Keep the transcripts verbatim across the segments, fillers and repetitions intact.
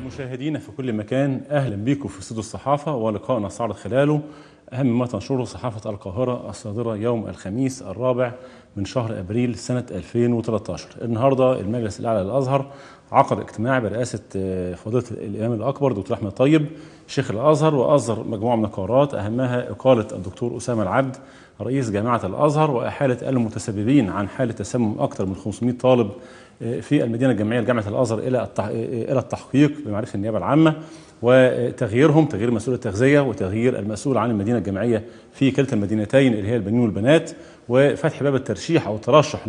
مشاهدينا في كل مكان، أهلا بكم في استوديو الصحافة ولقاء نستعرض خلاله أهم ما تنشره صحافة القاهرة الصادرة يوم الخميس الرابع من شهر أبريل سنة ألفين وثلاثة عشر. النهاردة المجلس الأعلى للأزهر عقد اجتماع برئاسة فضيلة الإمام الأكبر دكتور أحمد طيب شيخ الأزهر، وأصدر مجموعة من القرارات أهمها إقالة الدكتور أسامة العبد رئيس جامعة الأزهر وإحالة المتسببين عن حالة تسمم أكثر من خمسمائة طالب في المدينة الجامعية لجامعة الأزهر إلى إلى التحقيق بمعرفة النيابة العامة، وتغييرهم تغيير مسؤول التغذية وتغيير المسؤول عن المدينة الجامعية في كلتا المدينتين اللي هي البنين والبنات، وفتح باب الترشيح أو الترشح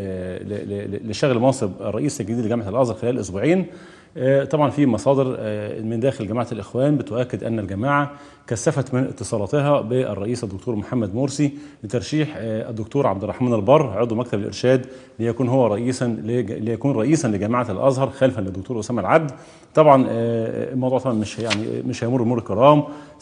لشغل منصب الرئيس الجديد لجامعة الأزهر خلال أسبوعين. طبعا في مصادر من داخل جماعة الإخوان بتؤكد أن الجماعة كثفت من اتصالاتها بالرئيس الدكتور محمد مرسي لترشيح الدكتور عبد الرحمن البر عضو مكتب الإرشاد ليكون هو رئيسا ليكون رئيسا لجامعة الأزهر خلفا للدكتور أسامة العبد. طبعا الموضوع طبعا مش يعني مش هيمر مرور الكرام،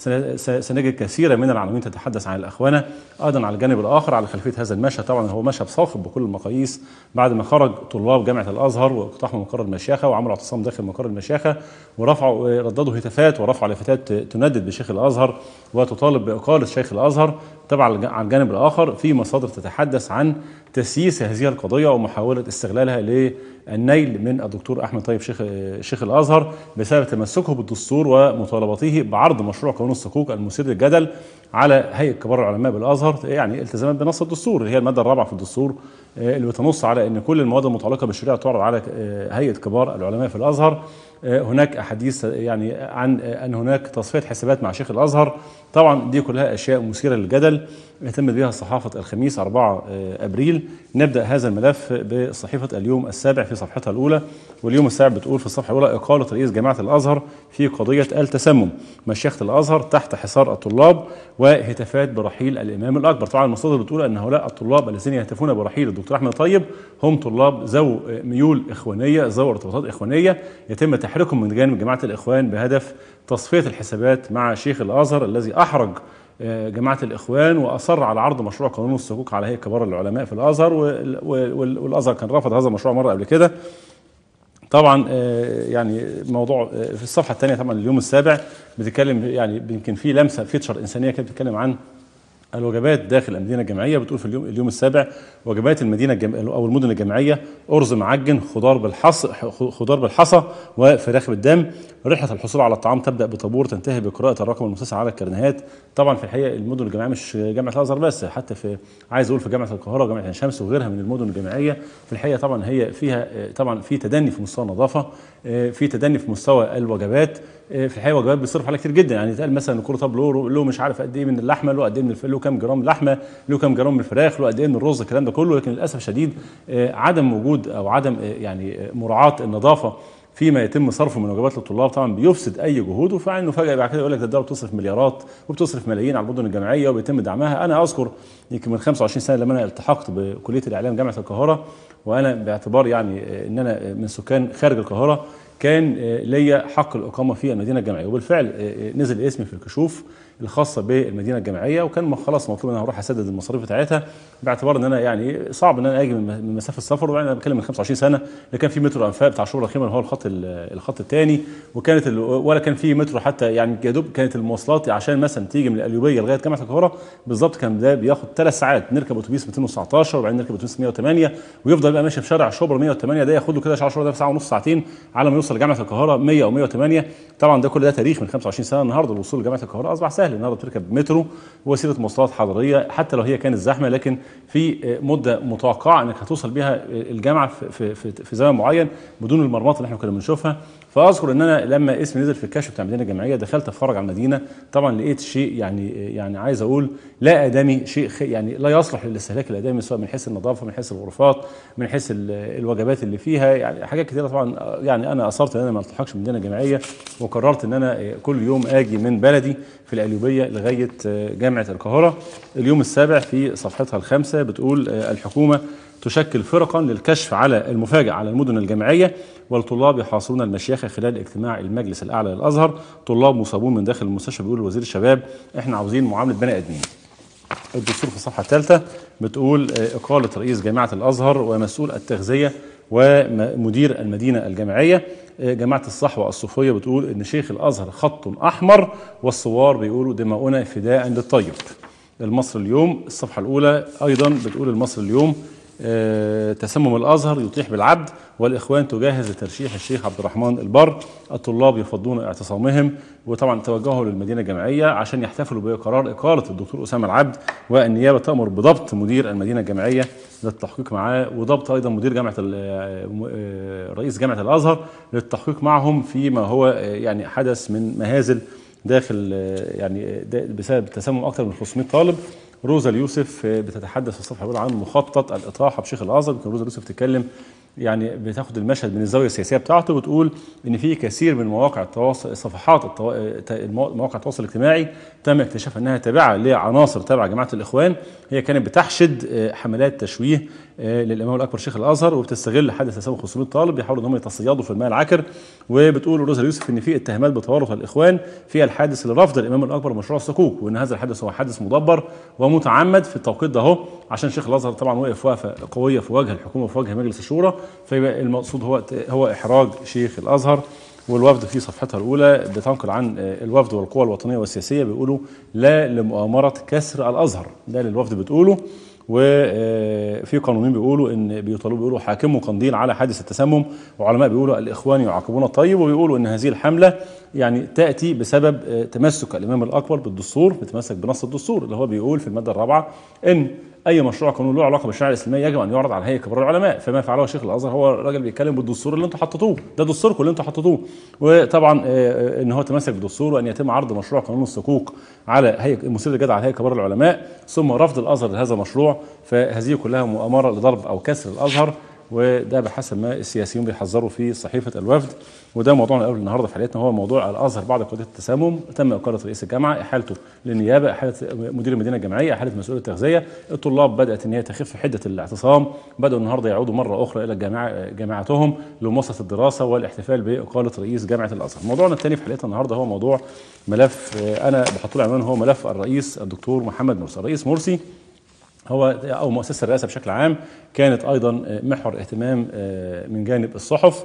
سنجد كثيرا من العناوين تتحدث عن الأخوانة. أيضا على الجانب الآخر على خلفية هذا المشهد، طبعا هو مشهد صاخب بكل المقاييس بعد ما خرج طلاب جامعة الأزهر واقتحموا مقر المشيخة وعملوا اعتصام داخل مقر المشيخة ورفعوا رددوا هتافات ورفعوا لافتات تندد بشيخ الأزهر وتطالب بإقالة شيخ الأزهر. طبعا على الجانب الآخر في مصادر تتحدث عن تسييس هذه القضية ومحاولة استغلالها للنيل من الدكتور أحمد طيب شيخ شيخ الأزهر بسبب تمسكه بالدستور ومطالبته بعرض مشروع قانون الصكوك المثير للجدل على هيئة كبار العلماء بالأزهر، يعني التزاما بنص الدستور اللي هي المادة الرابعة في الدستور اللي بتنص على أن كل المواد المتعلقة بالشريعة تعرض على هيئة كبار العلماء في الأزهر. هناك أحاديث يعني عن أن هناك تصفية حسابات مع شيخ الأزهر. طبعا دي كلها أشياء مثيرة للجدل اهتمت بها صحافة الخميس أربعة أبريل. نبدأ هذا الملف بصحيفة اليوم السابع في صفحتها الأولى، واليوم السابع بتقول في الصفحة الأولى إقالة رئيس جامعة الأزهر في قضية التسمم، مشيخة الأزهر تحت حصار الطلاب وهتافات برحيل الإمام الأكبر. طبعا المصادر بتقول أن هؤلاء الطلاب الذين يهتفون برحيل الدكتور أحمد طيب هم طلاب ذو ميول إخوانية ذو ارتباطات إخوانية يتم تحريكهم من جانب جماعة الإخوان بهدف تصفية الحسابات مع شيخ الأزهر الذي أحرج جماعة الإخوان وأصر على عرض مشروع قانون الصكوك على هيئة كبار العلماء في الأزهر، والأزهر كان رفض هذا المشروع مرة قبل كده. طبعا يعني موضوع في الصفحة الثانية طبعا اليوم السابع بتتكلم يعني يمكن في لمسة فيتشر إنسانية كده بتتكلم عن الوجبات داخل المدينه الجامعيه. بتقول في اليوم اليوم السابع وجبات المدينه الجم... او المدن الجامعيه ارز معجن، خضار بالحص خضار بالحصى وفراخ بالدم. رحله الحصول على الطعام تبدا بطابور تنتهي بقراءه الرقم المسجل على الكرنيهات. طبعا في الحقيقه المدن الجامعيه مش جامعه الازهر بس، حتى في عايز اقول في جامعه القاهره وجامعه عين شمس وغيرها من المدن الجامعيه في الحقيقه طبعا هي فيها طبعا في تدني في مستوى النظافه، في تدني في مستوى الوجبات. في الحقيقه وجبات بيصرف عليها كتير جدا، يعني يتقال مثلا الكوره طب له له مش عارف قد ايه من اللحمه، له قد ايه من الفل، له كام جرام لحمه، له كام جرام من الفراخ، له قد ايه من الرز، الكلام ده كله. لكن للاسف شديد عدم وجود او عدم يعني مراعاه النظافه فيما يتم صرفه من وجبات للطلاب طبعا بيفسد اي جهود، وفعلا انه فجاه بعد كده يقول لك ده الدوله بتصرف مليارات وبتصرف ملايين على المدن الجامعيه وبيتم دعمها. انا اذكر يمكن من خمسة وعشرين سنه لما انا التحقت بكليه الاعلام جامعه القاهره، وانا باعتبار يعني ان انا من سكان خارج القاهره كان ليا حق الاقامه في المدينه الجامعيه، وبالفعل نزل اسمي في الكشوف الخاصه بالمدينه الجامعيه، وكان خلاص مطلوب ان انا اروح اسدد المصاريف بتاعتها باعتبار ان انا يعني صعب ان انا اجي من مسافه السفر، وانا بتكلم من خمسة وعشرين سنه لا كان في مترو انفاق بتاع شبرا الخيمه اللي هو الخط الخط الثاني، وكانت ولا كان في مترو حتى، يعني يا دوب كانت المواصلات عشان مثلا تيجي من القليوبيه لغايه جامعه القاهره بالظبط كان ده بياخد ثلاث ساعات، نركب اتوبيس مئتين وتسعتاشر وبعدين نركب اتوبيس مئة وثمانية ويفضل بقى ماشي في شارع شبرا مئة وثمانية، ده ياخد له كده شارع شبرا ده في ساعه ونص ساعتين على ما يوصل لجامعه القاهره مئة او مئة وثمانية. طبعا ده كل ده تاريخ من خمسة وعشرين سنه. النهارده الوصول لجامعه القاهره اصبح سهل، النهارده تركب مترو وسيله مواصلات حضريه حتى لو هي كانت زحمه، لكن في مده متوقعه انك هتوصل بيها الجامعه في في في زمن معين بدون المرمطه اللي احنا كنا بنشوفها. فاذكر ان انا لما اسمي نزل في الكشف بتاع المدينه الجامعيه دخلت اتفرج على المدينه، طبعا لقيت شيء يعني يعني عايز اقول لا ادمي، شيء يعني لا يصلح للاستهلاك الادمي سواء من حيث النظافه من حيث الغرفات من حيث الوجبات اللي فيها، يعني حاجات كثيره. طبعا يعني انا اصرت ان انا ما التحقش بالمدينه الجامعيه وقررت ان انا كل يوم اجي من بلدي في القليوبيه لغايه جامعه القاهره. اليوم السابع في صفحتها الخامسه بتقول الحكومه تشكل فرقا للكشف على المفاجئ على المدن الجامعيه والطلاب يحاصرون المشيخه خلال اجتماع المجلس الاعلى للازهر. طلاب مصابون من داخل المستشفى، بيقول وزير الشباب احنا عاوزين معامله بني ادمين. الدستور في الصفحه الثالثه بتقول اقاله رئيس جامعه الازهر ومسؤول التغذيه ومدير المدينه الجامعيه. جماعه الصحوه الصوفيه بتقول ان شيخ الازهر خط احمر، والثوار بيقولوا دماؤنا فداء للطيب. المصري اليوم الصفحه الاولى ايضا بتقول المصري اليوم أه تسمم الازهر يطيح بالعبد، والاخوان تجهز لترشيح الشيخ عبد الرحمن البر، الطلاب يفضون اعتصامهم. وطبعا توجهوا للمدينه الجامعيه عشان يحتفلوا بقرار اقاله الدكتور اسامه العبد، والنيابه تامر بضبط مدير المدينه الجامعيه للتحقيق معاه، وضبط ايضا مدير جامعه رئيس جامعه الازهر للتحقيق معهم فيما هو يعني حدث من مهازل داخل يعني بسبب تسمم اكثر من خمسمائة طالب. روزا اليوسف بتتحدث في الصفحه الاولى عن مخطط الاطاحه بشيخ الازهر. يمكن روزا اليوسف تتكلم يعني بتاخد المشهد من الزاويه السياسيه بتاعته، بتقول ان في كثير من مواقع التواصل صفحات التو... مواقع التواصل الاجتماعي تم اكتشاف انها تابعه لعناصر تابعه جماعه الاخوان، هي كانت بتحشد حملات تشويه للامام الاكبر شيخ الازهر، وبتستغل حدث تسمم خمسمائة طالب بيحاولوا ان هم يتصيدوا في الماء العكر. وبتقول روزا اليوسف ان في اتهامات بتورط الاخوان في الحادث لرفض الامام الاكبر مشروع الصكوك، وان هذا الحادث هو حادث مدبر ومتعمد في التوقيت ده اهو عشان شيخ الازهر طبعا وقف وقفه قويه في وجه الحكومه وفي وجه مجلس الشورى، فيبقى المقصود هو هو احراج شيخ الازهر. والوفد في صفحتها الاولى بتنقل عن الوفد والقوى الوطنيه والسياسيه بيقولوا لا لمؤامره كسر الازهر، ده اللي الوفد بتقوله. وفي قانونيين بيقولوا ان بيطالبوا بيقولوا حاكموا قنديل على حادث التسمم، وعلماء بيقولوا الاخوان يعاقبون الطيب، وبيقولوا ان هذه الحمله يعني تاتي بسبب تمسك الامام الاكبر بالدستور، بيتمسك بنص الدستور اللي هو بيقول في الماده الرابعه ان اي مشروع قانون له علاقه بالشريعه الاسلاميه يجب ان يعرض على هيئه كبار العلماء، فما فعله شيخ الازهر هو الراجل بيتكلم بالدستور اللي انتم حطيتوه، ده دستوركم اللي انتم حطيتوه. وطبعا ان هو تمسك بالدستور وان يتم عرض مشروع قانون الصكوك على هيئه مثير الجدل على هيئه كبار العلماء، ثم رفض الازهر لهذا المشروع، فهذه كلها مؤامره لضرب او كسر الازهر، وده بحسب ما السياسيون بيحذروا في صحيفه الوفد. وده موضوعنا الاول النهارده في حلقتنا، هو موضوع الازهر بعد قضيه التسمم. تم اقاله رئيس الجامعه، احالته للنيابه، احاله مدير المدينه الجامعيه، احاله مسؤول التغذيه. الطلاب بدات ان هي تخف حده الاعتصام، بداوا النهارده يعودوا مره اخرى الى الجامعه جامعاتهم لممارسه الدراسه والاحتفال باقاله رئيس جامعه الازهر. موضوعنا الثاني في حلقتنا النهارده هو موضوع ملف انا بحط له عنوان هو ملف الرئيس الدكتور محمد مرسي. الرئيس مرسي هو او مؤسسه الرئاسه بشكل عام كانت ايضا محور اهتمام من جانب الصحف.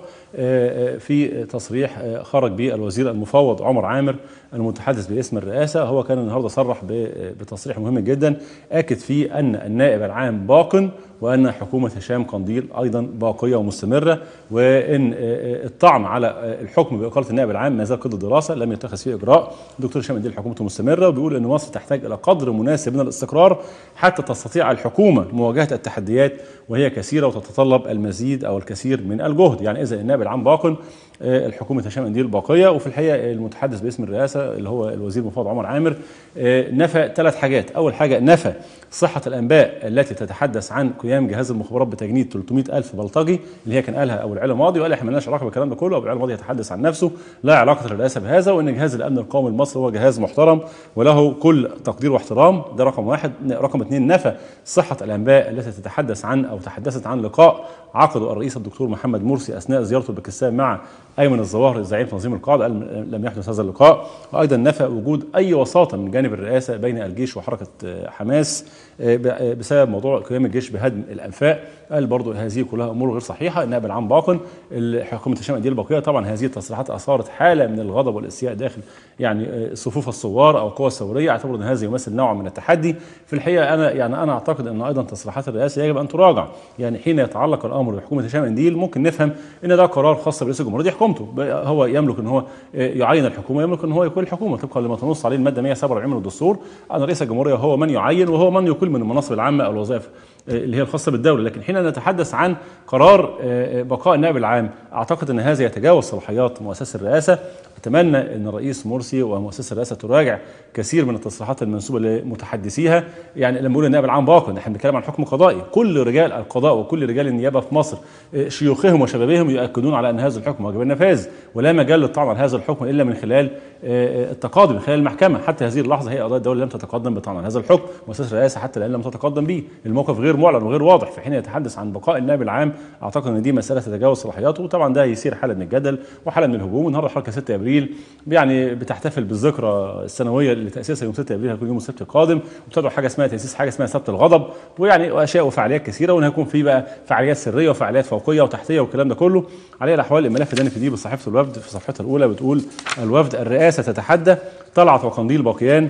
في تصريح خرج به الوزير المفوض عمر عامر المتحدث باسم الرئاسه، هو كان النهارده صرح بتصريح مهم جدا اكد فيه ان النائب العام باق، وان حكومه هشام قنديل ايضا باقيه ومستمره، وان الطعن على الحكم باقاله النائب العام ما زال قيد الدراسه لم يتخذ فيه اجراء. الدكتور هشام قنديل حكومته مستمره، وبيقول ان مصر تحتاج الى قدر مناسب من الاستقرار حتى تستطيع الحكومه مواجهه التحديات وهي كثيره وتتطلب المزيد او الكثير من الجهد. يعني اذا النائب العام باق، الحكومه هشام قنديل باقيه. وفي الحقيقه المتحدث باسم الرئاسه اللي هو الوزير المفوض عمر عامر نفى ثلاث حاجات. اول حاجه نفى صحه الانباء التي تتحدث عن قيام جهاز المخابرات بتجنيد ثلاثمائة ألف بلطجي اللي هي كان قالها ابو العلا الماضي، وقال احنا مالناش علاقه بالكلام ده كله، ابو العلا الماضي يتحدث عن نفسه، لا علاقه للرئاسه بهذا، وان جهاز الامن القومي المصري هو جهاز محترم وله كل تقدير واحترام. ده رقم واحد. رقم اثنين نفى صحه الانباء التي تتحدث عن او تحدثت عن لقاء عقده الرئيس الدكتور محمد مرسي اثناء زيارته لباكستان مع ايمن الظواهري زعيم تنظيم القاعده، قال لم يحدث هذا اللقاء. وايضا نفى وجود اي وساطه من جانب الرئاسه بين الجيش وحركه حماس بسبب موضوع قيام الجيش بهدم الانفاق، قال برضو هذه كلها امور غير صحيحه. النائب العام باق، حكومه هشام قنديل باقيه. طبعا هذه التصريحات اثارت حاله من الغضب والاستياء داخل يعني صفوف الثوار او القوى الثوريه، اعتبروا ان هذا يمثل نوع من التحدي. في الحقيقه انا يعني انا اعتقد ان ايضا تصريحات الرئاسه يجب ان تراجع، يعني حين يتعلق الامر بحكومه هشام قنديل ممكن نفهم ان ده قرار خاص برئيس الجمهوريه، دي حكومته، هو يملك ان هو يعين الحكومه، يملك ان هو يكون الحكومه طبقا لما تنص عليه الماده مئة وسبعة وأربعين من الدستور. ان رئيس الجمهوريه هو من يعين وهو من يقول من المناصب العامه او الوظائف اللي هي الخاصه بالدوله. لكن حين نتحدث عن قرار بقاء النائب العام اعتقد ان هذا يتجاوز صلاحيات مؤسسه الرئاسه. اتمنى ان الرئيس مرسي ومؤسسه الرئاسه تراجع كثير من التصريحات المنسوبه لمتحدثيها. يعني لما نقول النائب العام باق احنا بنتكلم عن حكم قضائي، كل رجال القضاء وكل رجال النيابه في مصر شيوخهم وشبابهم يؤكدون على ان هذا الحكم واجب النفاذ، ولا مجال للطعن على هذا الحكم الا من خلال التقاضي من خلال المحكمه. حتى هذه اللحظه هي قضايا الدوله لم تتقدم بطعن على هذا الحكم، مؤسسه الرئاسه حتى الان لم تتقدم به، الموقف غير معلن وغير واضح. في حين يتحدث عن بقاء النائب العام اعتقد ان دي مساله تتجاوز صلاحياته، وطبعا ده يثير حاله من الجدل وحاله من الهجوم. النهارده حركه ستة ابريل ابريل، يعني بتحتفل بالذكرى السنويه لتاسيسها يوم ستة ابريل، هيكون يوم السبت القادم، وبتدعو حاجه اسمها تاسيس حاجه اسمها سبت الغضب، ويعني واشياء وفعاليات كثيره، وان هيكون في بقى فعاليات سريه وفعاليات فوقيه وتحتيه والكلام ده كله. على الاحوال الملف ده في دي بصحيفه الوفد في صفحتها الاولى بتقول: الوفد الرئاسه تتحدى، طلعت وقنديل باقيان.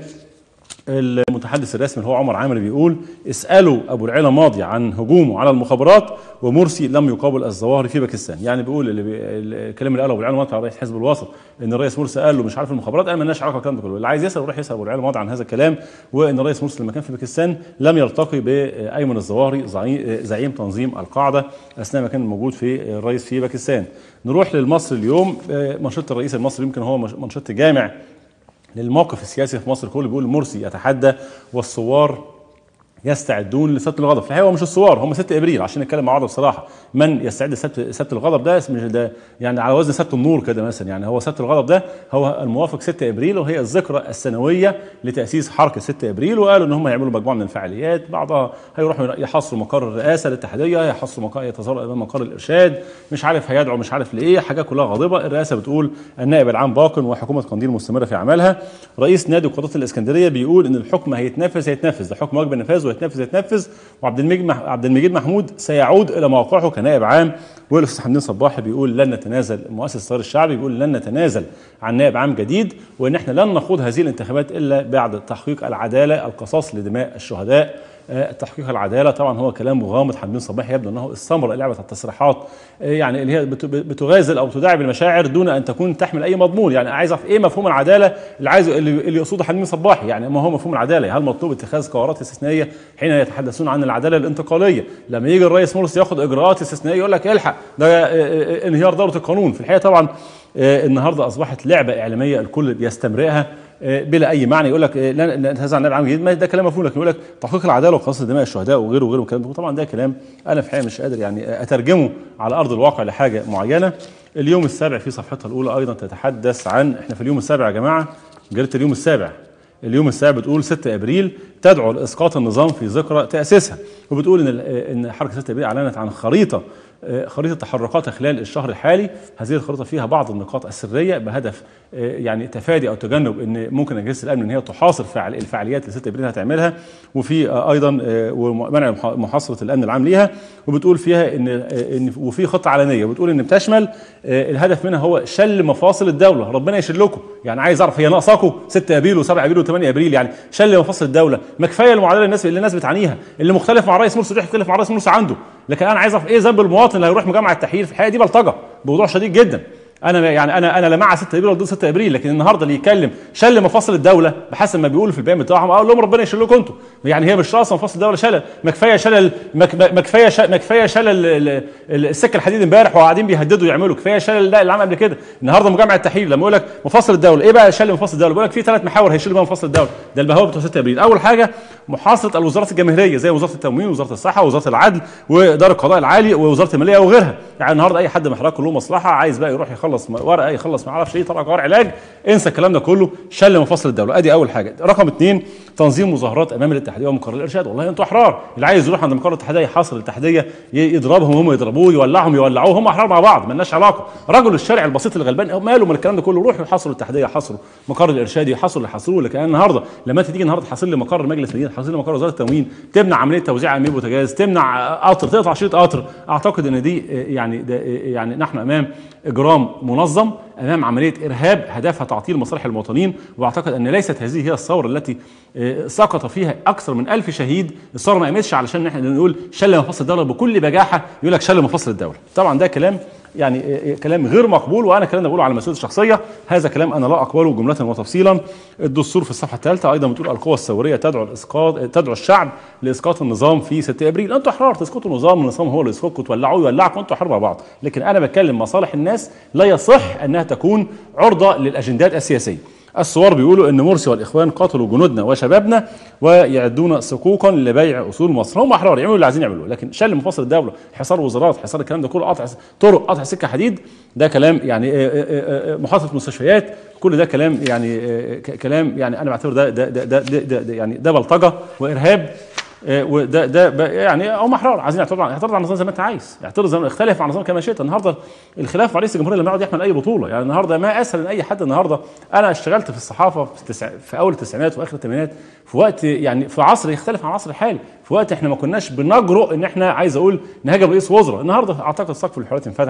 المتحدث الرسمي اللي هو عمر عامر بيقول: اسالوا ابو العلا ماضي عن هجومه على المخابرات، ومرسي لم يقابل الظواهر في باكستان. يعني بيقول اللي بي... الكلام اللي قاله ابو العلا ماضي على رئيس حزب الوسط ان الرئيس مرسي قال له مش عارف المخابرات، قال مالناش علاقه بالكلام ده كله، اللي عايز يسال يروح يسال ابو العلا ماضي عن هذا الكلام، وان الرئيس مرسي لما كان في باكستان لم يلتقي بايمن الظواهري زعيم تنظيم القاعده اثناء ما كان موجود في الرئيس في باكستان. نروح للمصري اليوم، منشط الرئيس المصري يمكن هو منشط جامع للموقف السياسي في مصر كله، بيقول مرسي يتحدى والثوار يستعدون لسبت الغضب. في الحقيقه هو مش الثوار، هم ستة ابريل عشان نتكلم مع بعض بصراحه. من يستعد لسبت سبت الغضب ده مش ده يعني على وزن سبت النور كده مثلا، يعني هو سبت الغضب ده هو الموافق ستة ابريل، وهي الذكرى السنويه لتاسيس حركه ستة ابريل، وقالوا ان هم يعملوا مجموعه من الفعاليات، بعضها هيروحوا يحصروا مقر الرئاسه الاتحاديه، يحصروا مقر يتظاهروا امام مقر الارشاد، مش عارف هيدعوا مش عارف لايه، حاجات كلها غاضبه. الرئاسه بتقول النائب العام باق وحكومه قنديل مستمره في اعمالها. رئيس نادي قضاه الاسكندريه بيقول ان الحكم هيتنفذ هيتنفذ ده حكم واجب النفاذ وهيتنفذ هيتنفذ وعبد المجيد عبد المجيد محمود سيعود الى موقعه كنائب عام. والاستاذ حمدين صباحي بيقول لن نتنازل، مؤسس التيار الشعبي بيقول لن نتنازل عن نائب عام جديد، وان احنا لن نخوض هذه الانتخابات الا بعد تحقيق العداله، القصاص لدماء الشهداء. تحقيق العداله طبعا هو كلام مغامض. حمدين صباحي يبدو انه استمر لعبه التصريحات يعني اللي هي بتغازل او تداعب المشاعر دون ان تكون تحمل اي مضمون. يعني عايز اعرف ايه مفهوم العداله اللي عايز اللي يقصده حمدين صباحي، يعني ما هو مفهوم العداله؟ هل مطلوب اتخاذ قرارات استثنائيه حين يتحدثون عن العداله الانتقاليه؟ لما يجي الرئيس مرسي ياخذ اجراءات استثنائيه يقول لك الحق ده انهيار دوله القانون. في الحقيقه طبعا النهارده اصبحت لعبه اعلاميه الكل بيستمرئها بلا اي معنى. يقول لك لا نتنازل عن نائب عام جديد، ده كلام مفهوم، لكن يقول لك تحقيق العداله وقصاص دماء الشهداء وغيره وغيره الكلام ده طبعا ده كلام انا في الحقيقه مش قادر يعني اترجمه على ارض الواقع لحاجه معينه. اليوم السابع في صفحتها الاولى ايضا تتحدث عن، احنا في اليوم السابع يا جماعه، جريده اليوم السابع اليوم السابع بتقول ستة ابريل تدعو لاسقاط النظام في ذكرى تاسيسها، وبتقول ان ان حركه ستة ابريل اعلنت عن خريطه خريطه تحركاتها خلال الشهر الحالي. هذه الخريطه فيها بعض النقاط السريه بهدف يعني تفادي او تجنب ان ممكن اجهزه الامن ان هي تحاصر فعل الفعاليات اللي ستة ابريل هتعملها، وفي ايضا ومنع محاصره الامن العام ليها. وبتقول فيها ان ان وفي خطه علنيه بتقول ان بتشمل الهدف منها هو شل مفاصل الدوله. ربنا يشلكم، يعني عايز اعرف هي ناقصاكم ستة ابريل و7 ابريل و8 ابريل؟ يعني شل مفاصل الدوله، ما كفايه المعادله الناس اللي الناس بتعانيها، اللي مختلف مع الرئيس مرسي يروح يختلف مع الرئيس مرسي عنده. لكن انا عايز اعرف ايه ذنب المواطن اللي هيروح مجمع التحرير؟ في الحقيقه دي بلطجه بوضوح شديد جدا. انا يعني انا انا لا مع ستة ابريل ولا ضد ستة ابريل، لكن النهارده اللي يتكلم شل مفاصل الدوله بحسب ما بيقولوا في البيان بتاعهم اقول لهم ربنا يشيلكم انتوا. يعني هي مش راسا مفاصل الدوله شلل، ما كفايه شلل، ما كفايه ما كفايه شلل السكه الحديد امبارح وقاعدين بيهددوا يعملوا، كفايه شلل ده اللي عمل قبل كده. النهارده مجمع التحرير لما يقول لك مفاصل الدوله، ايه بقى شل مفاصل الدوله؟ بيقول لك في ثلاث محاور هيشيلوا بقى مفاصل الدوله، ده البهوه بتوع ستة ابريل. اول حاجه محاصره الوزارات الجماهيريه زي وزاره التموين ووزاره الصحه ووزاره العدل ودار القضاء العالي ووزاره الماليه وغيرها. يعني النهارده اي حد محرك له مصلحه عايز بقى يروح يخلص ورقه يخلص ما اعرفش ايه طبعا قرار علاج، انسى الكلام ده كله، شل مفاصل الدوله. ادي اول حاجه. رقم اثنين تنظيم مظاهرات امام الاتحاديه ومقر الارشاد. والله انتوا احرار، اللي عايز يروح عند مقر الاتحاديه يحاصر الاتحاديه يضربهم هم يضربوه يولعهم يولعوه، هم احرار مع بعض مالناش علاقه. رجل الشارع البسيط الغلبان ماله من الكلام ده كله؟ روحوا يحاصروا الاتحاديه يحاصروا مقر الارشاد يحاصروا اللي حاصروه. لكن النهارده لما تيجي النهارده تحاصر لي مقر مجلس المدينه، تحاصر لي مقر وزاره التموين، تمنع عمليه توزيع امير بوتاجاز، تمنع قطر، تقطع شريط قطر، اعتقد ان دي يعني ده يعني نحن امام اجرام منظم، امام عمليه ارهاب هدفها تعطيل مصالح المواطنين. واعتقد ان ليست هذه هي الثوره التي سقط فيها اكثر من ألف شهيد. الثوره ما قامتش علشان احنا نقول شل مفاصل الدوله بكل بجاحه، يقول لك شل مفاصل الدوله. طبعا ده كلام يعني كلام غير مقبول، وانا الكلام ده بقوله على مسؤوليتي الشخصيه، هذا كلام انا لا اقبله جمله وتفصيلا. الدستور في الصفحه الثالثه ايضا بتقول القوى الثوريه تدعو الاسقاط تدعو الشعب لاسقاط النظام في ستة ابريل. انتوا احرار تسقطوا النظام، النظام هو اللي يسقطكم، تولعوه يولعكم، انتوا احرار مع بعض. لكن انا بتكلم مصالح الناس لا يصح انها تكون عرضه للاجندات السياسيه. الثوار بيقولوا ان مرسي والاخوان قتلوا جنودنا وشبابنا ويعدون صكوكا لبيع اصول مصر. هم احرار يعملوا اللي عايزين يعملوه، لكن شل مفاصل الدوله، حصار وزارات، حصار الكلام ده كله، قطع طرق، قطع سكه حديد، ده كلام يعني محاصره مستشفيات، كل ده كلام يعني كلام يعني انا بعتبر ده ده ده, ده, ده, ده يعني ده بلطجه وارهاب وده ده يعني هم احرار عايزين يعترضوا اعترض على النظام زي ما انت عايز، اعترض زي ما اختلف على النظام كما شئت. النهارده الخلاف مع رئيس الجمهوريه لما يقعد يحمل اي بطوله، يعني النهارده ما اسهل ان اي حد. النهارده انا اشتغلت في الصحافه في, التسع... في اول التسعينات واخر الثمانينات، في وقت يعني في عصر يختلف عن العصر الحالي، في وقت احنا ما كناش بنجرؤ ان احنا عايز اقول نهاجم رئيس وزراء. النهارده اعتقد سقف الحوارات انفتح،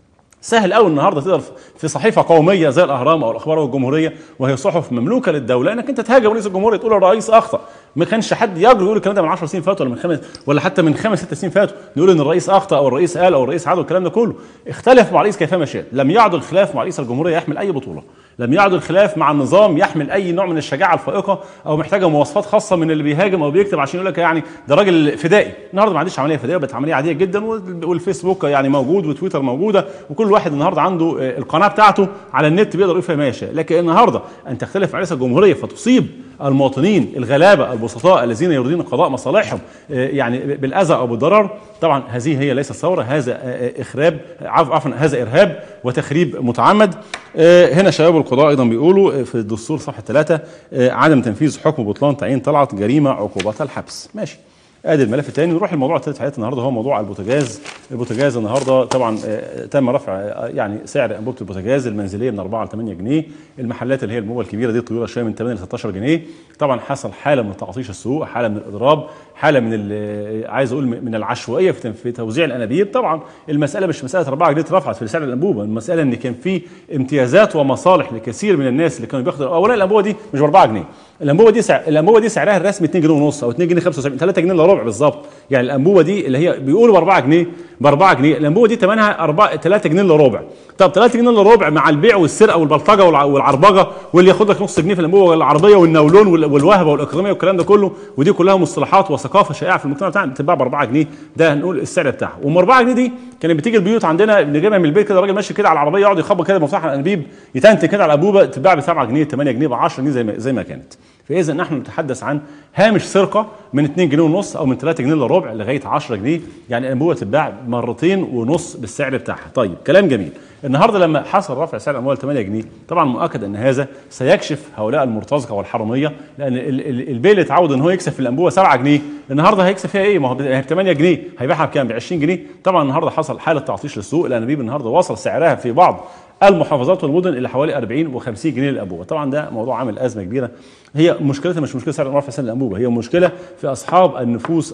سهل قوي النهارده تقدر في صحيفه قوميه زي الاهرام او الاخبار والجمهوريه وهي صحف مملوكه للدوله انك انت تهاجم رئيس الجمهوريه تقول الرئيس اخطا. ما كانش حد يجرؤ يقول الكلام ده من عشر سنين فاتوا ولا من خمس ولا حتى من خمس ست سنين فاتوا، نقول ان الرئيس اخطا او الرئيس قال او الرئيس عاد والكلام ده كله. اختلف مع الرئيس كيفما شاء، لم يعد الخلاف مع رئيس الجمهوريه يحمل اي بطوله، لم يعد الخلاف مع النظام يحمل اي نوع من الشجاعه الفائقه او محتاجه مواصفات خاصه من اللي بيهاجم او بيكتب عشان يقول لك يعني ده راجل فدائي. النهارده ما عنديش عمليه فدائيه، بقت عمليه عاديه جدا، والفيسبوك يعني موجود وتويتر موجوده وكل واحد النهارده عنده القناه بتاعته على النت بيقدر يقول فيها ما يشاء. لكن النهارده ان تختلف مع رئيس الجمهوريه فتصيب المواطنين الغلابه البسطاء الذين يريدون قضاء مصالحهم يعني بالاذى او بالضرر، طبعا هذه هي ليست ثوره، هذا اخراب عفوا هذا ارهاب وتخريب متعمد. هنا شباب القضاء ايضا بيقولوا في الدستور صفحه ثلاثة عدم تنفيذ حكم بطلان تعيين طلعت جريمه عقوبتها الحبس. ماشي، ادي الملف الثاني. نروح الموضوع الثالث حياتنا النهارده هو موضوع البوتاجاز. البوتاجاز النهارده طبعا تم رفع يعني سعر انبوبه البوتاجاز المنزليه من أربعة ل ثمانية جنيه، المحلات اللي هي الانبوبه الكبيره دي الطويله شويه من ثمانية ل ستاشر جنيه. طبعا حصل حاله من تعطيش السوق، حاله من الاضراب، حاله من عايز اقول من العشوائيه في توزيع الانابيب. طبعا المساله مش مساله أربعة جنيه اترفعت في سعر الانبوبه، المساله ان كان في امتيازات ومصالح لكثير من الناس اللي كانوا بياخدوا. اولا الانبوبه دي مش ب أربعة جنيه، الانبوبه دي سعر الانبوبه دي سعرها الرسمي اتنين جنيه ونص او اتنين جنيه خمسة وسبعين ثلاثة جنيه الا ربع بالظبط. يعني الانبوبه دي اللي هي بيقولوا ب أربعة جنيه ب أربعة جنيه، الانبوبه دي ثمنها أربعة ثلاثة جنيه الا ربع. طب ثلاثة جنيه الا ربع مع البيع والسرقه والبلطجه والعربجه واللي ياخد لك نص جنيه في الانبوبه العربيه والنولون والوهبه والاكراميه والكلام ده كله، ودي كلها مصطلحات وثقافه شائعه في المجتمع بتاعنا، بتتباع ب أربعة جنيه. ده هنقول السعر بتاعها. وام أربعة جنيه دي كانت بتيجي البيوت عندنا نجيبها من البيت كده، راجل ماشي كده على العربيه يقعد يخبط كده مفتاح الانابيب يتنتن كده على الانبوبه تتباع ب سبعة جنيه ثمانية جنيه ب عشرة جنيه زي ما زي ما كانت. فاذا نحن نتحدث عن هامش سرقه من اتنين جنيه ونص او من ثلاثة جنيه الا ربع لغايه عشرة جنيه، يعني الانبوبه تتباع مرتين ونص بالسعر بتاعها. طيب كلام جميل. النهارده لما حصل رفع سعر الاموال ثمانية جنيه طبعا مؤكد ان هذا سيكشف هؤلاء المرتزقه والحراميه، لان البيع اللي اتعود ان هو يكسب في الانبوبه سبعة جنيه النهارده هيكسب فيها ايه؟ ما هو ب ثمانية جنيه هيبيعها بكام؟ ب عشرين جنيه. طبعا النهارده حصل حاله تعطيش للسوق، الانابيب النهارده وصل سعرها في بعض المحافظات والمدن الى حوالي أربعين وخمسين جنيه للانبوبه. طبعا ده موضوع عامل ازمه كبيره. هي مشكلتها مش مشكله سعر رفع سعر الانبوبه، هي مشكله في اصحاب النفوس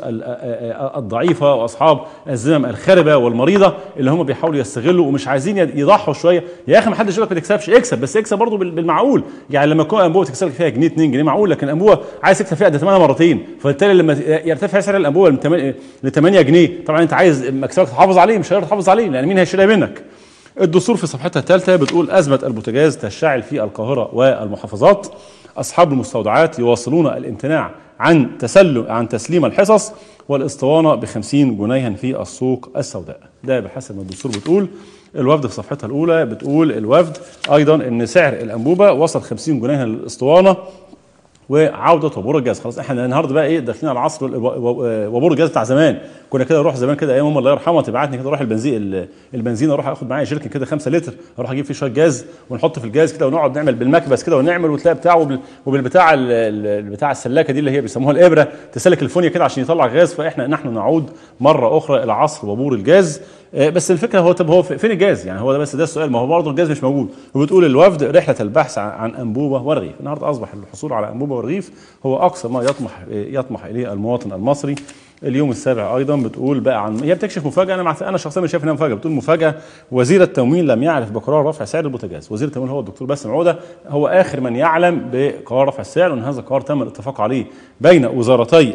الضعيفه واصحاب الذمم الخربه والمريضه اللي هم بيحاولوا يستغلوا ومش عايزين يضحوا شويه. يا اخي ما حدش يقول لك ما تكسبش، اكسب بس اكسب برضه بالمعقول. يعني لما تكون انبوبه تكسب فيها جنيه اتنين جنيه معقول، لكن انبوبه عايز تكسب فيها ده ثمنها مرتين، فبالتالي لما يرتفع سعر الانبوبه ل ثمانية جنيه طبعا انت عايز مكسبك تحافظ عليه، مش هتقدر تحافظ عليه لان مين هيشتريها منك؟ الدستور في صفحتها الثالثة بتقول أزمة البوتاجاز تشتعل في القاهرة والمحافظات، أصحاب المستودعات يواصلون الامتناع عن تسلم عن تسليم الحصص والاسطوانة بخمسين جنيها في السوق السوداء. ده بحسب ما الدستور بتقول. الوفد في صفحتها الأولى بتقول الوفد أيضا إن سعر الأنبوبة وصل خمسين جنيها للاسطوانة وعوده وبور الجاز. خلاص احنا النهارده بقى ايه داخلين على العصر وبور الجاز بتاع زمان. كنا كده نروح زمان كده ايام امي الله يرحمها تبعتني كده اروح البنزين البنزين اروح اخد معايا جيركن كده خمسة لتر اروح اجيب فيه شويه جاز ونحط في الجاز كده ونقعد نعمل بالمكبس كده ونعمل وتلاقي بتاعه وبالبتاع بتاع السلاكه دي اللي هي بيسموها الابره تسلك الفونيا كده عشان يطلع غاز. فاحنا نحن نعود مره اخرى الى عصر وبور الجاز. بس الفكره هو طب هو فين الجاز؟ يعني هو ده بس ده السؤال. ما هو برضه الجاز مش موجود. وبتقول الوفد رحله البحث عن انبوبه ورغيف. النهارده اصبح الحصول على انبوبه ورغيف هو اقصى ما يطمح يطمح اليه المواطن المصري. اليوم السابع ايضا بتقول بقى عن هي بتكشف مفاجاه. انا مع انا شخصيا مش شايف انها مفاجاه. بتقول مفاجاه وزير التموين لم يعرف بقرار رفع سعر البوتاجاز. وزير التموين هو الدكتور باسم عوده هو اخر من يعلم بقرار رفع السعر، وان هذا القرار تم الاتفاق عليه بين وزارتي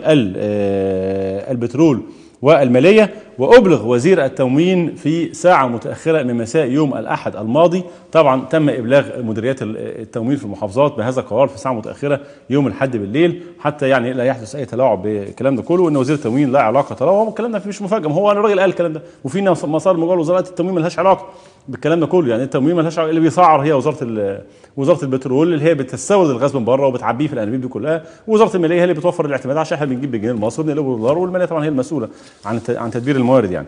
البترول والماليه. وابلغ وزير التموين في ساعه متاخره من مساء يوم الاحد الماضي. طبعا تم ابلاغ مديريات التموين في المحافظات بهذا القرار في ساعه متاخره يوم الاحد بالليل حتى يعني لا يحدث اي تلاعب بالكلام ده كله، وان وزير التموين لا علاقه له. هو الكلام ده مش مفاجاه، هو الراجل قال الكلام ده وفي مسار مجال وزارات التموين مالهاش علاقه بالكلام ده كله. يعني التموين مالهاش علاقه، اللي بيسعر هي وزاره وزاره البترول اللي هي بتستورد الغاز من بره وبتعبيه في الانابيب دي كلها، ووزاره الماليه هي اللي بتوفر الاعتماد عشان احنا بنجيب بالجنيه المصري وبنقلبه بالدولار، والماليه طبعا هي المسؤوله عن عن تدبير الموارد. يعني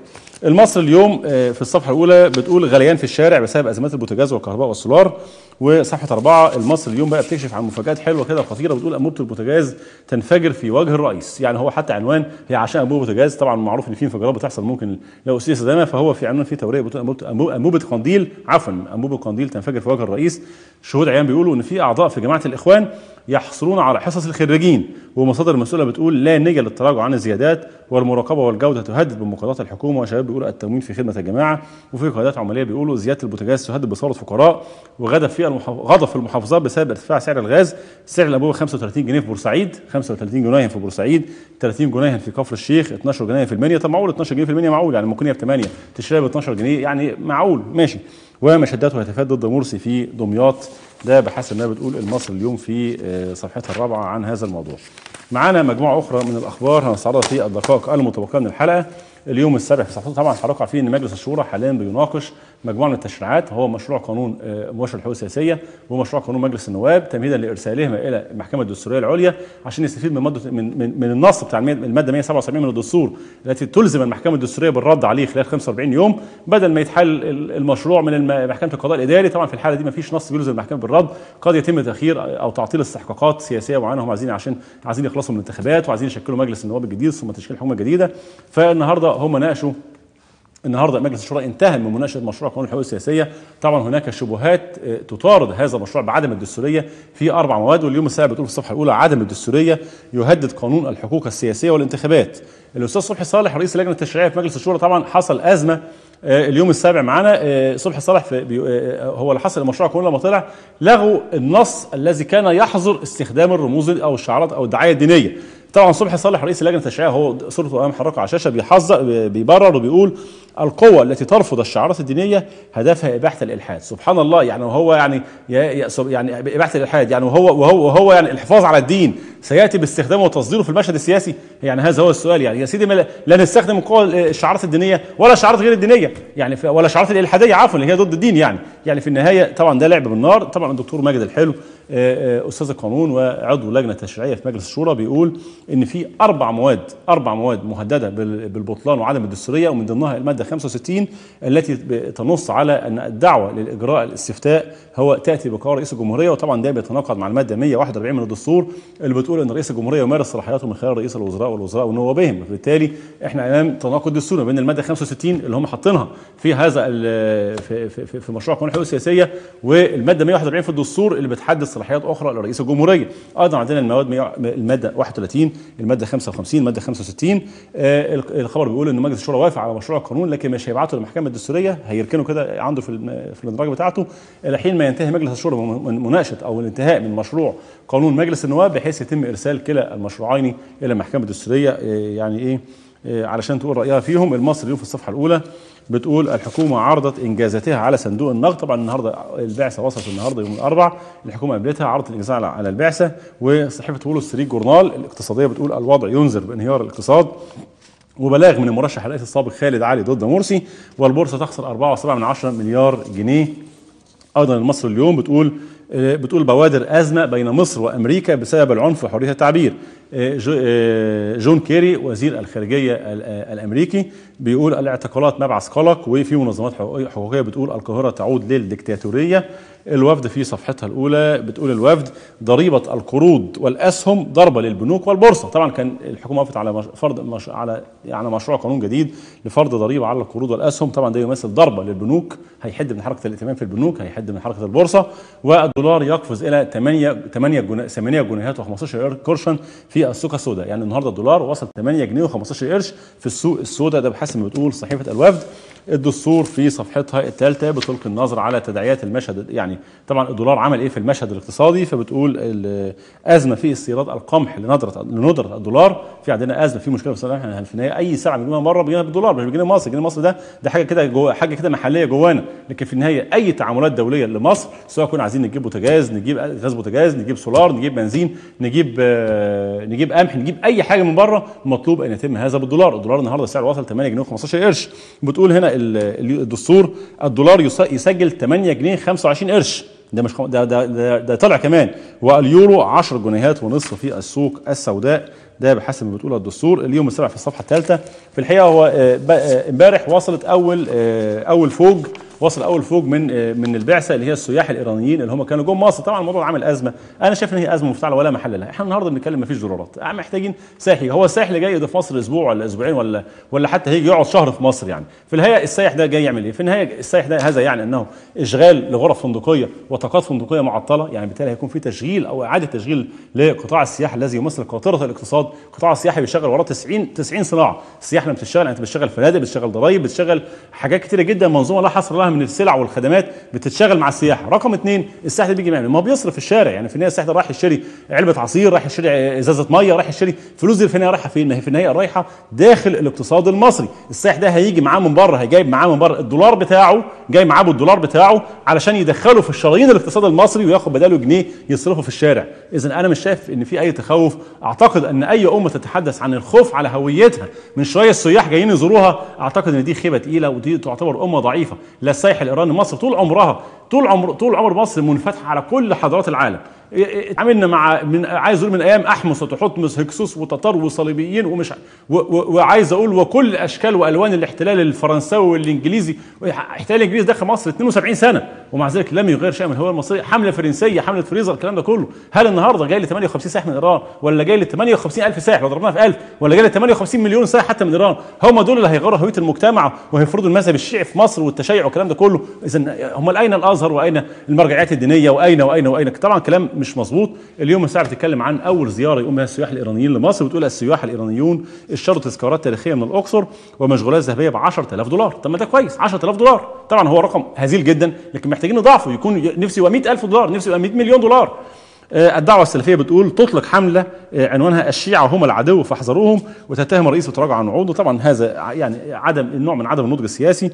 المصري اليوم في الصفحه الاولى بتقول غليان في الشارع بسبب ازمات البوتاجاز والكهرباء والسولار. وصفحه أربعة المصري اليوم بقى بتكشف عن مفاجات حلوه كده خطيره، بتقول انبوبه البوتاجاز تنفجر في وجه الرئيس. يعني هو حتى عنوان هي عشان انبوبه بوتاجاز، طبعا معروف ان في انفجارات بتحصل ممكن لو اسيء استخدامها، فهو في عنوان في توريه بتقول انبوبه قنديل عفوا انبوبه قنديل تنفجر في وجه الرئيس. شهود عيان بيقولوا ان في اعضاء في جماعه الاخوان يحصلون على حصص الخريجين، ومصادر مسؤوله بتقول لا نيه للتراجع عن الزيادات، والمراقبه والجوده تهدد بمقاضاه الحكومه. وشباب بيقولوا التموين في خدمه الجماعه، وفي قيادات عماليه بيقولوا زياده البوتاجاز تهدد بثوره فقراء. وغدا في المحافظ... غضب في المحافظات بسبب ارتفاع سعر الغاز. سعر الانبوبه خمسة وثلاثين جنيه في بورسعيد، خمسة وثلاثين جنيه في بورسعيد، ثلاثين جنيه في كفر الشيخ، اثناشر جنيه في المنيا. طب معقول اثناشر جنيه في المنيا؟ معقول يعني ممكن هي ب ثمانية تشتريها ب اثناشر جنيه، يعني معقول ماشي. ومشادات وهتافات ضد مرسي في دمياط، ده بحسب ما بتقول المصري اليوم في صفحتها الرابعه عن هذا الموضوع. معانا مجموعه اخرى من الاخبار هنستعرضها في الدقائق المتبقيه من الحلقه. اليوم السابع في صفحته طبعا حضراتكم عارفين ان مجلس الشورى حاليا بيناقش مجموعه من التشريعات، هو مشروع قانون مباشر الحقوق السياسيه ومشروع قانون مجلس النواب، تمهيدا لارسالهما الى المحكمه الدستوريه العليا عشان يستفيد من ماده من, من, من النص بتاع الماده مئة وسبعة وسبعين من الدستور التي تلزم المحكمه الدستوريه بالرد عليه خلال خمسة وأربعين يوم، بدل ما يتحل المشروع من محكمه القضاء الاداري. طبعا في الحاله دي ما فيش نص بيلزم المحكمه بالرد، قد يتم تاخير او تعطيل استحقاقات سياسيه معينه هم عايزين عشان عايزين يخلصوا من الانتخابات وعايزين يشكلوا مجلس النواب الجديد ثم تشكيل حكومه جديده. فالنهارده هم ناقشوا النهارده مجلس الشورى انتهى من مناقشه مشروع قانون الحقوق السياسيه. طبعا هناك شبهات تطارد هذا المشروع بعدم الدستوريه في اربع مواد، واليوم السابع بتقول في الصفحه الاولى عدم الدستوريه يهدد قانون الحقوق السياسيه والانتخابات. الاستاذ صبحي صالح رئيس اللجنه التشريعيه في مجلس الشورى طبعا حصل ازمه اليوم السابع معانا. صبحي صالح هو اللي حصل المشروع القانون لما طلع لغوا النص الذي كان يحظر استخدام الرموز او الشعارات او الدعايه الدينيه. طبعا صبحي صالح رئيس اللجنه التشريعيه هو صورته امام حضرتك على الشاشه بيحذر بيبرر وبيقول القوى التي ترفض الشعارات الدينيه هدفها اباحه الالحاد. سبحان الله، يعني وهو يعني يعني اباحه الالحاد يعني وهو وهو وهو يعني الحفاظ على الدين سياتي باستخدامه وتصديره في المشهد السياسي؟ يعني هذا هو السؤال. يعني يا سيدي لا نستخدم قوى الشعارات الدينيه ولا شعارات غير الدينيه، يعني ولا شعارات الالحاديه عفوا اللي هي ضد الدين. يعني يعني في النهايه طبعا ده لعب بالنار. طبعا الدكتور ماجد الحلو استاذ القانون وعضو لجنه تشريعيه في مجلس الشورى بيقول ان في اربع مواد اربع مواد مهدده بالبطلان وعدم الدستوريه، ومن ضمنها الماده خمسة وستين التي تنص على ان الدعوه للاجراء الاستفتاء هو تاتي بقرار رئيس الجمهوريه، وطبعا ده بيتناقض مع الماده مئة وواحد وأربعين من الدستور اللي بتقول ان رئيس الجمهوريه يمارس صلاحياته من خلال رئيس الوزراء والوزراء ونوابهم. وبالتالي احنا امام تناقض دستوري بين الماده خمسة وستين اللي هم حاطينها في هذا في في, في مشروع قانون الحقوق السياسيه والماده مئة وواحد وأربعين في الدستور اللي بتحدد صلاحيات اخرى لرئيس الجمهوريه. ايضا عندنا المواد الماده واحد وثلاثين، الماده خمسة وخمسين، الماده خمسة وستين. آه الخبر بيقول ان مجلس الشورى وافق على مشروع القانون لكن مش هيبعته للمحكمه الدستوريه، هيركنه كده عنده في في الادراج بتاعته الى حين ما ينتهي مجلس الشورى من مناقشه او الانتهاء من مشروع قانون مجلس النواب، بحيث يتم ارسال كلا المشروعين الى المحكمه الدستوريه. آه يعني ايه آه علشان تقول رايها فيهم. المصري اليوم في الصفحه الاولى بتقول الحكومه عرضت انجازاتها على صندوق النقد. طبعا النهارده البعثه وصلت النهارده يوم الاربعاء، الحكومه قابلتها عرضت الانجازات على البعثه. وصحيفه وول ستريت جورنال الاقتصاديه بتقول الوضع ينذر بانهيار الاقتصاد، وبلاغ من المرشح الرئاسي السابق خالد علي ضد مرسي، والبورصه تخسر أربعة فاصلة سبعة مليار جنيه. ايضا المصري اليوم بتقول بتقول بوادر ازمه بين مصر وامريكا بسبب العنف وحريه التعبير. جون كيري وزير الخارجيه الامريكي بيقول الاعتقالات مبعث قلق، وفي منظمات حقوقيه بتقول القاهره تعود للديكتاتوريه. الوفد في صفحتها الاولى بتقول الوفد ضريبه القروض والاسهم ضربه للبنوك والبورصه. طبعا كان الحكومه وافقت على فرض مش على يعني مشروع قانون جديد لفرض ضريبه على القروض والاسهم. طبعا ده يمثل ضربه للبنوك، هيحد من حركه الائتمان في البنوك، هيحد من حركه البورصه. والدولار يقفز الى ثمانية ثمانية جنيهات وخمسة عشر قرشا في السوق السوداء. يعني النهارده الدولار وصل ثمانية جنيه وخمسة عشر قرش في السوق السوداء، ده بحسب ما بتقول صحيفه الوفد. الدستور في صفحتها الثالثه بتلقي النظر على تداعيات المشهد، يعني طبعا الدولار عمل ايه في المشهد الاقتصادي، فبتقول الازمه في استيراد القمح لندره لندره الدولار. في عندنا ازمه في مشكله في احنا في النهايه اي سلعه بنجيبها مره بنجيبها بالدولار مش بجنيه مصر. جنيه مصر ده ده حاجه كده جوه حاجه كده محليه جوانا، لكن في النهايه اي تعاملات دوليه لمصر سواء كنا عايزين نجيب بوتاجاز نجيب غاز بوتاجاز نجيب سولار نجيب بنزين نجيب آه نجيب قمح نجيب اي حاجه من بره مطلوب ان يتم هذا بالدولار. الدولار النهارده سعره وصل ثمانية جنيه وخمسة عشر قرش. بتقول هنا الدستور الدولار يسجل ثمانية جنيه وخمسة وعشرين قرش، ده مش ده ده ده, ده طلع كمان. واليورو عشر جنيهات ونصف في السوق السوداء. ده بحسب ما بتقول الدستور. اليوم السابع في الصفحه الثالثه. في الحقيقه هو امبارح وصلت اول اول فوج وصل اول فوج من من البعثه اللي هي السياح الايرانيين اللي هم كانوا جم مصر. طبعا الموضوع عامل ازمه، انا شايف ان هي ازمه مفتعله ولا محل لها. احنا النهارده بنتكلم ما فيش ضرورات، محتاجين سائح. هو السائح اللي جاي يقعد في مصر اسبوع ولا اسبوعين ولا ولا حتى هيجي يقعد شهر في مصر يعني. في النهايه السائح ده جاي يعمل ايه؟ في النهايه السائح ده هذا يعني انه اشغال لغرف فندقيه وطاقات فندقيه معطله، يعني بالتالي هيكون في تشغيل او اعاده تشغيل لقطاع السياحه الذي يمثل قاطره الاقتصاد. قطاع السياحه بيشغل وراه تسعين تسعين صناعه. السياحه لما بتشتغل انت بتشتغل فنادق، بتشتغل ضرايب، بتشتغل حاجات كتيره جدا، منظومه لا حصر لها من السلع والخدمات بتتشغل مع السياحه. رقم اثنين، السائح ده بيجي يعمل ما بيصرف في الشارع، يعني في النهايه السائح ده رايح يشتري علبه عصير، رايح يشتري ازازه ميه، رايح يشتري فلوس دي في النهايه رايحه فين؟ ما هي في النهايه رايحه داخل الاقتصاد المصري. السائح ده هيجي معاه من بره، هيجايب معاه من بره الدولار بتاعه، جاي معاه بالدولار بتاعه علشان يدخله في الشرايين الاقتصاد المصري وياخد بداله جنيه يصرفه في الشارع. اذا انا مش شايف ان في اي تخوف. اعتقد ان اي امه تتحدث عن الخوف على هويتها من شويه السياح جايين يزوروها، اعتقد ان دي خيبه تقيله ودي تعتبر امه ضعيفه. لا السائح الايراني، مصر طول عمرها طول عمر طول عمر مصر منفتحه على كل حضارات العالم. اتعاملنا مع من عايز اقول من ايام احمس وتحتمس هكسوس وتتار وصليبيين ومش وعايز اقول وكل اشكال والوان الاحتلال الفرنساوي والانجليزي. احتلال الانجليزي دخل مصر اثنين وسبعين سنه ومع ذلك لم يغير شيء من الهويه المصريه. حمله فرنسيه، حمله فريزر، الكلام ده كله. هل النهارده جاي لي ثمانية وخمسين سائح من ايران ولا جاي لي ثمانية وخمسين ألف سائح لو ضربناها في ألف، ولا جاي لي ثمانية وخمسين مليون سائح حتى من ايران؟ هم دول اللي هيغيروا هويه المجتمع وهيفرضوا المذهب الشيعي في مصر والتشيع والكلام ده كله. اذا هم اين الازهر واين المرجعيات الدينيه واين واين واين؟ طبعا كلام مش مظبوط. اليوم الساعه بتتكلم عن اول زياره يقوم بها السياح الايرانيين لمصر، بتقول السياح الايرانيون اشتروا تذكارات تاريخيه من الاقصر ومشغولات ذهبيه ب عشرة آلاف دولار. طب ما ده كويس، عشرة آلاف دولار طبعا هو رقم هزيل جدا، لكن محتاجين نضاعفه، يكون نفسي يبقى مئة ألف دولار، نفسي يبقى مئة مليون دولار. الدعوة السلفية بتقول تطلق حملة عنوانها الشيعة هم العدو فاحذروهم، وتتهم الرئيس وتراجع عن وعوده. طبعا هذا يعني عدم نوع من عدم النضج السياسي.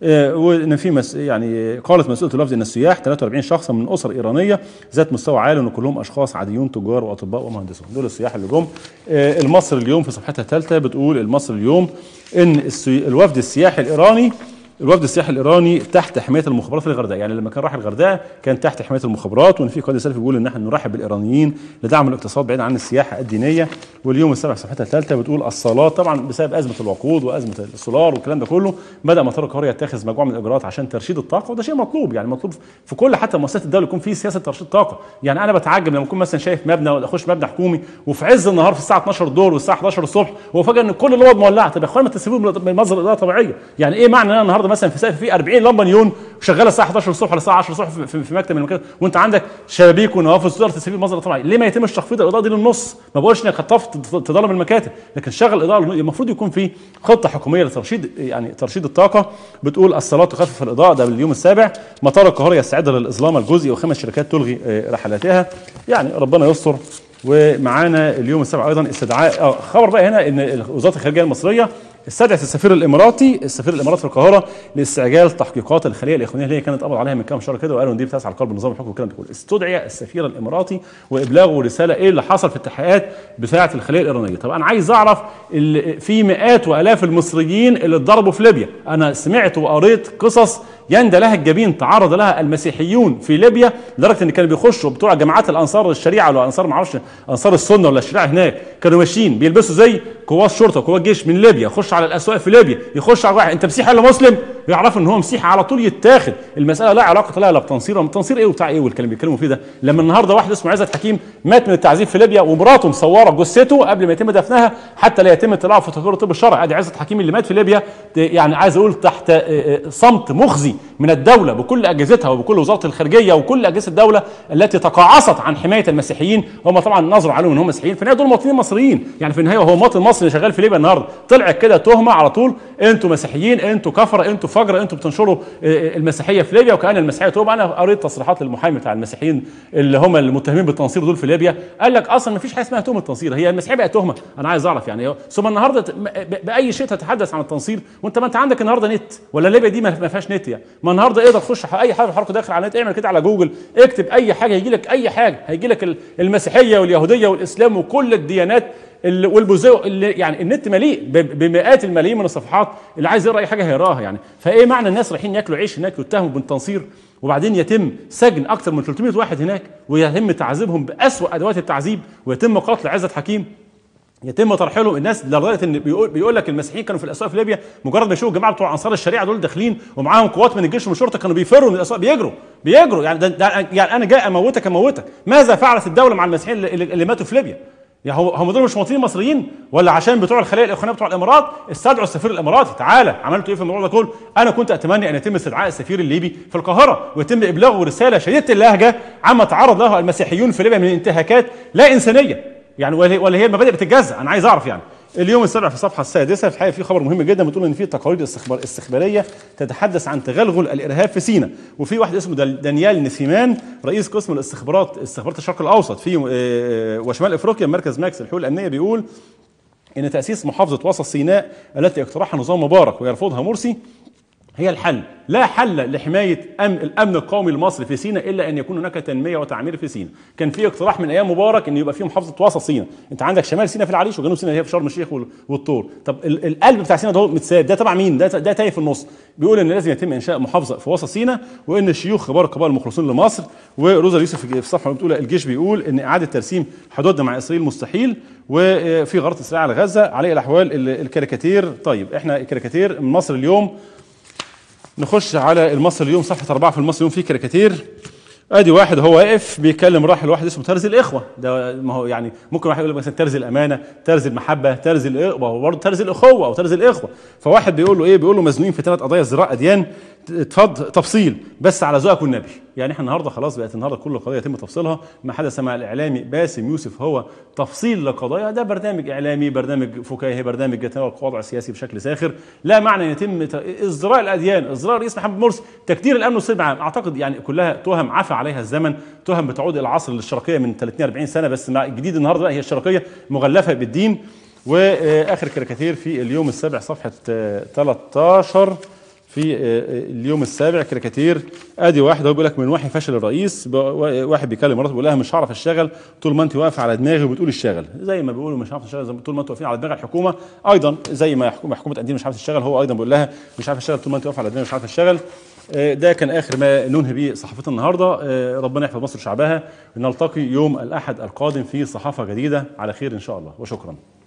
وان في مس يعني قالت مسؤولة الوفد ان السياح ثلاثة وأربعين شخصا من اسر ايرانية ذات مستوى عالي وان كلهم اشخاص عاديون تجار واطباء ومهندسون. دول السياح اللي جم. المصري اليوم في صفحتها الثالثة بتقول المصري اليوم ان الوفد السياحي الايراني الوفد السياحي الايراني تحت حمايه المخابرات في الغردقه. يعني لما كان راح الغردقه كان تحت حمايه المخابرات، وان في قائد سلفي بيقول ان احنا نرحب بالايرانيين لدعم الاقتصاد بعيدا عن السياحه الدينيه. واليوم السابع صفحتها الثالثه بتقول الصالات، طبعا بسبب ازمه الوقود وازمه السولار والكلام ده كله بدا مطار القاهره يتخذ مجموعه من الاجراءات عشان ترشيد الطاقه، وده شيء مطلوب. يعني مطلوب في كل حتى مؤسسات الدوله يكون في سياسه ترشيد طاقه. يعني انا بتعجب لما اكون مثلا شايف مبنى ولا اخش مبنى حكومي وفي عز النهار في الساعه اثناشر الظهر والساعه حداشر الصبح وفجاه ان كل الاوض مولعه. طب يا اخوان ما تسيبوهم بمصدر اضاءه طبيعيه. يعني ايه معنى ان انا النهارده مثلا في سقف في أربعين لمبه نيون شغاله الساعه حداشر الصبح ولا الساعه عشرة الصبح في, في مكتب من المكاتب، وانت عندك شبابيك ونوافذ تقدر تستفيد بمصدر طبيعي؟ ليه ما يتمش تخفيض الاضاءه دي للنص؟ ما بقولش انك هتطفي تضلم المكاتب، لكن شغل الاضاءه. المفروض يكون في خطه حكوميه لترشيد يعني ترشيد الطاقه. بتقول الصالات تخفف الاضاءه، ده باليوم السابع. مطار القاهره يستعد للاظلام الجزئي وخمس شركات تلغي رحلاتها. يعني ربنا يستر. ومعانا اليوم السابع ايضا استدعاء خبر بقى هنا ان وزاره الخارجيه المصريه استدعت السفير الاماراتي السفير الاماراتي في القاهره لاستعجال تحقيقات الخليه الاخوانيه اللي هي كانت قبض عليها من كام شهر كده، وقالوا ان دي بتسعى على قلب النظام الحكمي والكلام ده كله. استدعي السفير الاماراتي وابلاغه رساله ايه اللي حصل في التحقيقات بتاعه الخليه الايرانيه. طب انا عايز اعرف في مئات والاف المصريين اللي اتضربوا في ليبيا. انا سمعت وقريت قصص يندى لها الجبين تعرض لها المسيحيون في ليبيا، لدرجه ان كانوا بيخشوا بتوع جماعات الانصار الشريعه ولا انصار ما اعرفش انصار السنه ولا الشريعه هناك، كانوا ماشيين بيلبسوا زي قوات شرطه وقوات جيش من ليبيا، يخش على الاسواق في ليبيا، يخش على واحد انت مسيحي ولا مسلم؟ يعرفوا ان هو مسيحي على طول يتاخد. المساله لا علاقه لها لا بتنصير ولا تنصير ايه وبتاع ايه والكلام بيتكلموا فيه ده. لما النهارده واحد اسمه عزت حكيم مات من التعذيب في ليبيا ومراته مصوره جثته قبل ما يتم دفنها حتى لا يتم اطلاعه في تقرير الطب الشرعي. ادي عزت حكيم اللي مات في ليبيا، يعني عايز اقول تحت صمت مخزي من الدوله بكل اجهزتها وبكل وزاره الخارجيه وكل اجهزه الدوله التي تقاعست عن حمايه المسيحيين. هم طبعا نظروا عليهم ان هم مسيحيين، في النهايه دول مواطنين مصريين. يعني في النهايه هو مواطن مصري شغال في ليبيا النهارده طلعت كده تهمه على طول، انتوا مسيحيين، انتوا كفره، انتوا فجره، انتوا بتنشروا المسيحيه في ليبيا وكان المسيحيه توبه. انا قريت تصريحات للمحامي بتاع المسيحيين اللي هم المتهمين بالتنصير دول في ليبيا، قال لك اصلا ما فيش حاجه اسمها تهمه تنصير، هي المسيحيه بقت تهمه. انا عايز اعرف يعني ثم النهارده باي شيء تتحدث عن التنصير وانت ما انت عندك النهارده نت ولا ليبيا دي ما فيهاش نت؟ يعني ما النهارده اقدر تخش اي حاجه حركه داخل على النت، اعمل كده على جوجل، اكتب اي حاجه هيجي لك اي حاجه، هيجي لك المسيحيه واليهوديه والاسلام وكل الديانات والبوذيه اللي يعني النت مليء بمئات الملايين من الصفحات، اللي عايز يقرا اي حاجه هيقراها. يعني فايه معنى الناس رايحين ياكلوا عيش هناك يتهموا بالتنصير وبعدين يتم سجن اكثر من ثلاثمئة واحد هناك ويتم تعذيبهم باسوأ ادوات التعذيب ويتم قتل عزت حكيم؟ يتم ترحيلهم الناس لدرجه ان بيقول, بيقول لك المسيحيين كانوا في الاسواق في ليبيا مجرد ما يشوفوا الجماعه بتوع انصار الشريعه دول داخلين ومعاهم قوات من الجيش ومن الشرطه كانوا بيفروا من الاسواق، بيجروا بيجروا يعني ده ده يعني انا جاي اموتك اموتك. ماذا فعلت الدوله مع المسيحيين اللي, اللي ماتوا في ليبيا؟ يعني هم دول مش مواطنين مصريين ولا عشان بتوع الخلايا الاخوانيه بتوع الامارات استدعوا السفير الاماراتي؟ تعالى عملتوا ايه في الموضوع ده كله؟ انا كنت اتمنى ان يتم استدعاء السفير الليبي في القاهره ويتم ابلاغه رساله شديده اللهجه عما تعرض له المسيحيون في ليبيا من انتهاكات لا انسانيه، يعني ولا هي المبادئ بتتجزأ؟ انا عايز اعرف. يعني اليوم السابع في الصفحه السادسه في الحقيقه في خبر مهم جدا بتقول ان في تقارير استخبار استخباريه تتحدث عن تغلغل الارهاب في سيناء، وفي واحد اسمه دانيال نسيمان رئيس قسم الاستخبارات استخبارات الشرق الاوسط في وشمال افريقيا مركز ماكس الحقوق الامنيه بيقول ان تاسيس محافظه وسط سيناء التي اقترحها نظام مبارك ويرفضها مرسي هي الحل. لا حل لحمايه أمن الامن القومي المصري في سيناء الا ان يكون هناك تنميه وتعمير في سيناء. كان في اقتراح من ايام مبارك ان يبقى في محافظه وسط سيناء، انت عندك شمال سيناء في العريش وجنوب سيناء هي في شرم الشيخ والطور. طب القلب بتاع سيناء ده متساب، ده تبع مين؟ ده ده تايه في النص. بيقول ان لازم يتم انشاء محافظه في وسط سيناء وان الشيوخ كبار القبائل المخلصين لمصر. وروزا اليوسف في الصفحه بتقول الجيش بيقول ان اعاده ترسيم حدودنا مع اسرائيل مستحيل وفي غارات اسرائيل على غزه. على الاحوال الكاريكاتير. طيب احنا الكاريكاتير من مصر اليوم نخش على المصري اليوم صفحه أربعة في المصري اليوم في كاريكاتير. ادي واحد هو واقف بيكلم راحل واحد اسمه ترزي الاخوه، ده ما هو يعني ممكن واحد يقول لك مثلا ترزي الامانه، ترزي المحبه، ترزي الاخوه، هو برضه ترزي الاخوه او ترزي الاخوه. فواحد بيقول له ايه؟ بيقول له مزنوقين في ثلاث قضايا ازدراء اديان، اتفضل تفصيل بس على ذوقك والنبي. يعني احنا النهارده خلاص بقت النهارده كل قضيه يتم تفصيلها. ما حدث مع الاعلامي باسم يوسف هو تفصيل لقضايا، ده برنامج اعلامي، برنامج فكاهي، برنامج يتناول الوضع السياسي بشكل ساخر، لا معنى ان يتم ازدراء الاديان، ازدراء الرئيس محمد مرسي، تكدير الامن والسلم العام. اعتقد يعني كلها تهم عفى عليها الزمن، تهم بتعود الى العصر الاشتراكيه من ثلاثين أربعين سنه، بس مع الجديد النهارده بقى هي الاشتراكيه مغلفه بالدين. واخر كاريكاتير في اليوم السابع صفحه ثلاثة عشر في اليوم السابع كاريكاتير. ادي واحد هو بيقول لك من وحي فشل الرئيس، واحد بيكلم مراته بيقول لها مش هعرف اشتغل طول ما انت واقفه على دماغي وبتقول اشتغل، زي ما بيقولوا مش عارف اشتغل طول ما انتوا واقفين على دماغ الحكومه، ايضا زي ما حكومه حكومه قديم مش عارف تشتغل، هو ايضا بيقول لها مش عارف اشتغل طول ما انت واقفه على دماغي مش عارف اشتغل. ده كان اخر ما ننهي به صحافتنا النهارده. ربنا يحفظ مصر وشعبها. نلتقي يوم الاحد القادم في صحافه جديده على خير ان شاء الله، وشكرا.